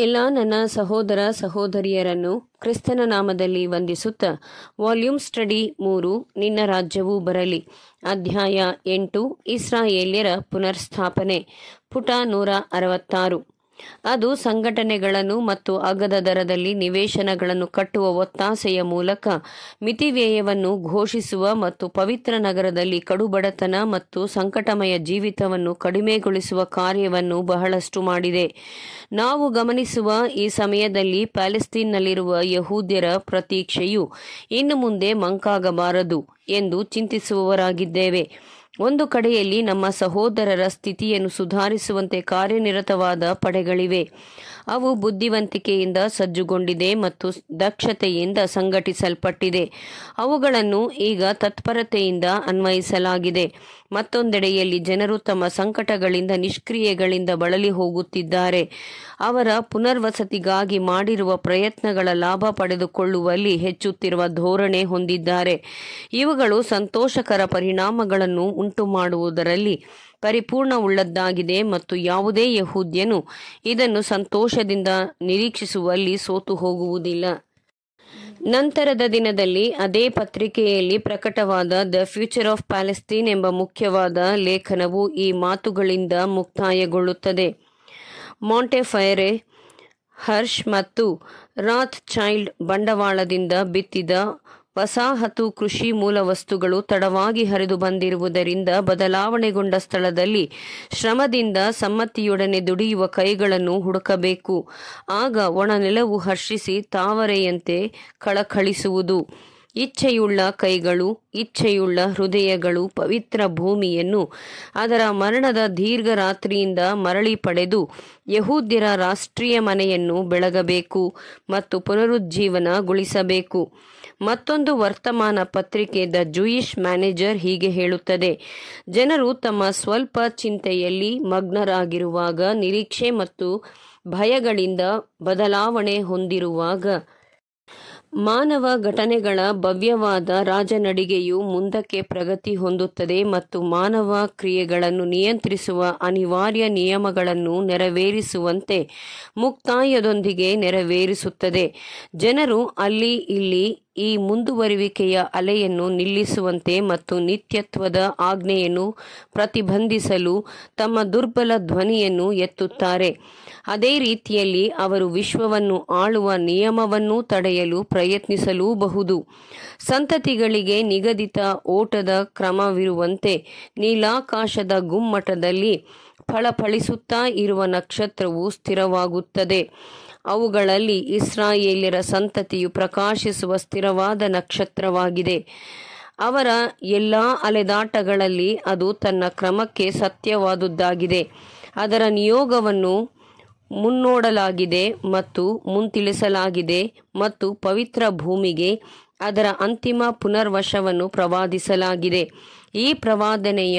ಎಲ್ಲ ನನ್ನ ಸಹೋದರ ಸಹೋದರಿಯರನ್ನು ಕ್ರಿಸ್ತನ ನಾಮದಲ್ಲಿ ವಂದಿಸುತ್ತಾ ವಾಲ್ಯೂಮ್ ಸ್ಟಡಿ 3 ನಿನ್ನ ರಾಜ್ಯವು ಬರಲಿ ಅಧ್ಯಾಯ 8 ಇಸ್ರಾಯೇಲ್ಯರ ಪುನರ್ಸ್ಥಾಪನೆ ಪುಟ 166. ಅದು ಸಂಘಟನೆಗಳನ್ನು ಮತ್ತು ಅಗ್ಗದ ದರದಲ್ಲಿ ನಿವೇಶನಗಳನ್ನು ಕಟ್ಟುವ ಒತ್ತಾಸೆಯ ಮೂಲಕ ಮಿತಿವ್ಯಯವನ್ನು ಘೋಷಿಸುವ ಮತ್ತು ಪವಿತ್ರ ನಗರದಲ್ಲಿ ಕಡುಬಡತನ ಮತ್ತು ಸಂಕಟಮಯ ಜೀವಿತವನ್ನು ಕಡಿಮೆಗೊಳಿಸುವ ಕಾರ್ಯವನ್ನು ಬಹಳಷ್ಟು ಮಾಡಿದೆ. ನಾವು ಗಮನಿಸುವ ಈ ಸಮಯದಲ್ಲಿ ಪ್ಯಾಲೆಸ್ತೀನ್ನಲ್ಲಿರುವ ಯಹೂದ್ಯರ ಪ್ರತೀಕ್ಷೆಯು ಇನ್ನು ಮುಂದೆ ಮಂಕಾಗಬಾರದು ಎಂದು ಚಿಂತಿಸುವವರಾಗಿದ್ದೇವೆ. ಒಂದು ಕಡೆಯಲ್ಲಿ ನಮ್ಮ ಸಹೋದರರ ಸ್ಥಿತಿಯನ್ನು ಸುಧಾರಿಸುವಂತೆ ಕಾರ್ಯನಿರತವಾದ ಪಡೆಗಳಿವೆ. ಅವು ಬುದ್ಧಿವಂತಿಕೆಯಿಂದ ಸಜ್ಜುಗೊಂಡಿದೆ ಮತ್ತು ದಕ್ಷತೆಯಿಂದ ಸಂಘಟಿಸಲ್ಪಟ್ಟಿದೆ. ಅವುಗಳನ್ನು ಈಗ ತತ್ಪರತೆಯಿಂದ ಅನ್ವಯಿಸಲಾಗಿದೆ. ಮತ್ತೊಂದೆಡೆಯಲ್ಲಿ ಜನರು ತಮ್ಮ ಸಂಕಟಗಳಿಂದ ನಿಷ್ಕ್ರಿಯೆಗಳಿಂದ ಬಳಲಿ ಹೋಗುತ್ತಿದ್ದಾರೆ. ಅವರ ಪುನರ್ವಸತಿಗಾಗಿ ಮಾಡಿರುವ ಪ್ರಯತ್ನಗಳ ಲಾಭ ಪಡೆದುಕೊಳ್ಳುವಲ್ಲಿ ಹೆಚ್ಚುತ್ತಿರುವ ಧೋರಣೆ ಹೊಂದಿದ್ದಾರೆ. ಇವುಗಳು ಸಂತೋಷಕರ ಪರಿಣಾಮಗಳನ್ನು ಉಂಟು ಮಾಡುವುದರಲ್ಲಿ ಪರಿಪೂರ್ಣವುಳ್ಳದ್ದಾಗಿದೆ ಮತ್ತು ಯಾವುದೇ ಯಹೂದ್ಯನು ಇದನ್ನು ಸಂತೋಷದಿಂದ ನಿರೀಕ್ಷಿಸುವಲ್ಲಿ ಸೋತು ಹೋಗುವುದಿಲ್ಲ. ನಂತರದ ದಿನದಲ್ಲಿ ಅದೇ ಪತ್ರಿಕೆಯಲ್ಲಿ ಪ್ರಕಟವಾದ ದ ಫ್ಯೂಚರ್ ಆಫ್ ಪ್ಯಾಲೆಸ್ತೀನ್ ಎಂಬ ಮುಖ್ಯವಾದ ಲೇಖನವು ಈ ಮಾತುಗಳಿಂದ ಮುಕ್ತಾಯಗೊಳ್ಳುತ್ತದೆ. ಮಾಂಟೆಫೈರೆ, ಹರ್ಷ್ ಮತ್ತು ರಾತ್ ಚೈಲ್ಡ್ ಬಂಡವಾಳದಿಂದ ಬಿತ್ತಿದ ವಸಾಹತು ಕೃಷಿ ಮೂಲವಸ್ತುಗಳು ತಡವಾಗಿ ಹರಿದು ಬಂದಿರುವುದರಿಂದ ಬದಲಾವಣೆಗೊಂಡ ಸ್ಥಳದಲ್ಲಿ ಶ್ರಮದಿಂದ ಸಮ್ಮತಿಯೊಡನೆ ದುಡಿಯುವ ಕೈಗಳನ್ನು ಹುಡುಕಬೇಕು. ಆಗ ಒಣನೆಲವು ಹರ್ಷಿಸಿ ತಾವರೆಯಂತೆ ಕಳಕಳಿಸುವುದು. ಇಚ್ಛೆಯುಳ್ಳ ಕೈಗಳು, ಇಚ್ಛೆಯುಳ್ಳ ಹೃದಯಗಳು ಪವಿತ್ರ ಭೂಮಿಯನ್ನು ಅದರ ಮರಣದ ದೀರ್ಘ ರಾತ್ರಿಯಿಂದ ಮರಳಿ ಪಡೆದು ಯಹೂದ್ಯರ ರಾಷ್ಟ್ರೀಯ ಮನೆಯನ್ನು ಬೆಳಗಬೇಕು ಮತ್ತು ಪುನರುಜ್ಜೀವನಗೊಳಿಸಬೇಕು. ಮತ್ತೊಂದು ವರ್ತಮಾನ ಪತ್ರಿಕೆ ದ ಜೂಯಿಷ್ ಮ್ಯಾನೇಜರ್ ಹೀಗೆ ಹೇಳುತ್ತದೆ: ಜನರು ತಮ್ಮ ಸ್ವಲ್ಪ ಚಿಂತೆಯಲ್ಲಿ ಮಗ್ನರಾಗಿರುವಾಗ, ನಿರೀಕ್ಷೆ ಮತ್ತು ಭಯಗಳಿಂದ ಬದಲಾವಣೆ ಹೊಂದಿರುವಾಗ, ಮಾನವ ಘಟನೆಗಳ ಭವ್ಯವಾದ ರಾಜನಡಿಗೆಯು ಮುಂದಕ್ಕೆ ಪ್ರಗತಿ ಹೊಂದುತ್ತದೆ ಮತ್ತು ಮಾನವ ಕ್ರಿಯೆಗಳನ್ನು ನಿಯಂತ್ರಿಸುವ ಅನಿವಾರ್ಯ ನಿಯಮಗಳನ್ನು ನೆರವೇರಿಸುವಂತೆ ಮುಕ್ತಾಯದೊಂದಿಗೆ ನೆರವೇರಿಸುತ್ತದೆ. ಜನರು ಅಲ್ಲಿ ಇಲ್ಲಿ ಈ ಮುಂದುವರಿವಿಕೆಯ ಅಲೆಯನ್ನು ನಿಲ್ಲಿಸುವಂತೆ ಮತ್ತು ನಿತ್ಯತ್ವದ ಆಜ್ಞೆಯನ್ನು ಪ್ರತಿಬಂಧಿಸಲು ತಮ್ಮ ದುರ್ಬಲ ಧ್ವನಿಯನ್ನು ಎತ್ತುತ್ತಾರೆ. ಅದೇ ರೀತಿಯಲ್ಲಿ ಅವರು ವಿಶ್ವವನ್ನು ಆಳುವ ನಿಯಮವನ್ನು ತಡೆಯಲು ಪ್ರಯತ್ನಿಸಲೂಬಹುದು. ಸಂತತಿಗಳಿಗೆ ನಿಗದಿತ ಓಟದ ಕ್ರಮವಿರುವಂತೆ ನೀಲಾಕಾಶದ ಗುಮ್ಮಟದಲ್ಲಿ ಫಳಫಳಿಸುತ್ತಾ ಇರುವ ನಕ್ಷತ್ರವು ಸ್ಥಿರವಾಗುತ್ತದೆ. ಅವುಗಳಲ್ಲಿ ಇಸ್ರಾಯೇಲ್ಯರ ಸಂತತಿಯು ಪ್ರಕಾಶಿಸುವ ಸ್ಥಿರವಾದ ನಕ್ಷತ್ರವಾಗಿದೆ. ಅವರ ಎಲ್ಲಾ ಅಲೆದಾಟಗಳಲ್ಲಿ ಅದು ತನ್ನ ಕ್ರಮಕ್ಕೆ ಸತ್ಯವಾದುದಾಗಿದೆ. ಅದರ ನಿಯೋಗವನ್ನು ಮುನ್ನೋಡಲಾಗಿದೆ ಮತ್ತು ಮುಂತಿಳಿಸಲಾಗಿದೆ ಮತ್ತು ಪವಿತ್ರ ಭೂಮಿಗೆ ಅದರ ಅಂತಿಮ ಪುನರ್ವಶವನ್ನು ಪ್ರವಾದಿಸಲಾಗಿದೆ. ಈ ಪ್ರವಾದನೆಯ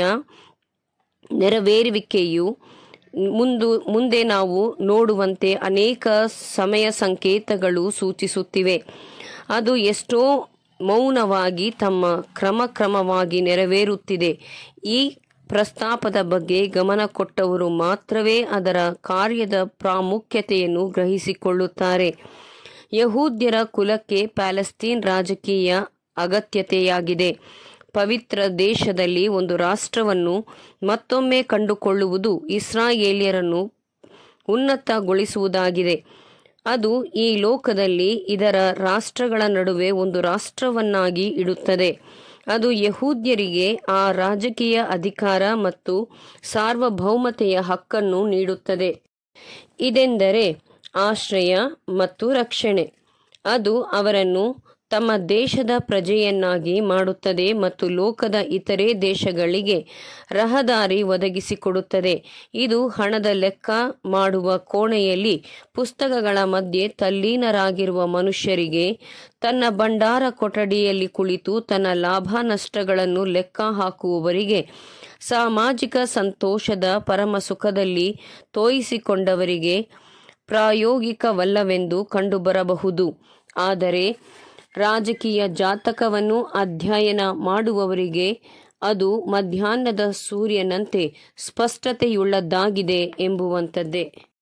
ನೆರವೇರುವಿಕೆಯು ಮುಂದೆ ನಾವು ನೋಡುವಂತೆ ಅನೇಕ ಸಮಯ ಸಂಕೇತಗಳು ಸೂಚಿಸುತ್ತಿವೆ. ಅದು ಎಷ್ಟೋ ಮೌನವಾಗಿ ತಮ್ಮ ಕ್ರಮವಾಗಿ ನೆರವೇರುತ್ತಿದೆ. ಈ ಪ್ರಸ್ತಾಪದ ಬಗ್ಗೆ ಗಮನ ಕೊಟ್ಟವರು ಮಾತ್ರವೇ ಅದರ ಕಾರ್ಯದ ಪ್ರಾಮುಖ್ಯತೆಯನ್ನು ಗ್ರಹಿಸಿಕೊಳ್ಳುತ್ತಾರೆ. ಯಹೂದ್ಯರ ಕುಲಕ್ಕೆ ಪ್ಯಾಲೆಸ್ತೀನ್ ರಾಜಕೀಯ ಅಗತ್ಯತೆಯಾಗಿದೆ. ಪವಿತ್ರ ದೇಶದಲ್ಲಿ ಒಂದು ರಾಷ್ಟ್ರವನ್ನು ಮತ್ತೊಮ್ಮೆ ಕಂಡುಕೊಳ್ಳುವುದು ಇಸ್ರಾಯೇಲ್ಯರನ್ನು ಉನ್ನತಗೊಳಿಸುವುದಾಗಿದೆ. ಅದು ಈ ಲೋಕದಲ್ಲಿ ಇದರ ರಾಷ್ಟ್ರಗಳ ನಡುವೆ ಒಂದು ರಾಷ್ಟ್ರವನ್ನಾಗಿ ಇಡುತ್ತದೆ. ಅದು ಯಹೂದ್ಯರಿಗೆ ಆ ರಾಜಕೀಯ ಅಧಿಕಾರ ಮತ್ತು ಸಾರ್ವಭೌಮತೆಯ ಹಕ್ಕನ್ನು ನೀಡುತ್ತದೆ. ಇದೆಂದರೆ ಆಶ್ರಯ ಮತ್ತು ರಕ್ಷಣೆ. ಅದು ಅವರನ್ನು ತಮ್ಮ ದೇಶದ ಪ್ರಜೆಯನ್ನಾಗಿ ಮಾಡುತ್ತದೆ ಮತ್ತು ಲೋಕದ ಇತರೆ ದೇಶಗಳಿಗೆ ರಹದಾರಿ ಒದಗಿಸಿಕೊಡುತ್ತದೆ. ಇದು ಹಣದ ಲೆಕ್ಕ ಮಾಡುವ ಕೋಣೆಯಲ್ಲಿ ಪುಸ್ತಕಗಳ ಮಧ್ಯೆ ತಲ್ಲೀನರಾಗಿರುವ ಮನುಷ್ಯರಿಗೆ ತನ್ನ ಭಂಡಾರ ಕೊಠಡಿಯಲ್ಲಿ ಕುಳಿತು ತನ್ನ ಲಾಭ ನಷ್ಟಗಳನ್ನು ಲೆಕ್ಕ ಹಾಕುವವರಿಗೆ ಸಾಮಾಜಿಕ ಸಂತೋಷದ ಪರಮ ಸುಖದಲ್ಲಿ ತೋಯಿಸಿಕೊಂಡವರಿಗೆ ಪ್ರಾಯೋಗಿಕವಲ್ಲವೆಂದು ಕಂಡುಬರಬಹುದು. ಆದರೆ ರಾಜಕೀಯ ಜಾತಕವನ್ನು ಅಧ್ಯಯನ ಮಾಡುವವರಿಗೆ ಅದು ಮಧ್ಯಾಹ್ನದ ಸೂರ್ಯನಂತೆ ಸ್ಪಷ್ಟತೆಯುಳ್ಳದ್ದಾಗಿದೆ ಎಂಬುವಂಥದ್ದೇ.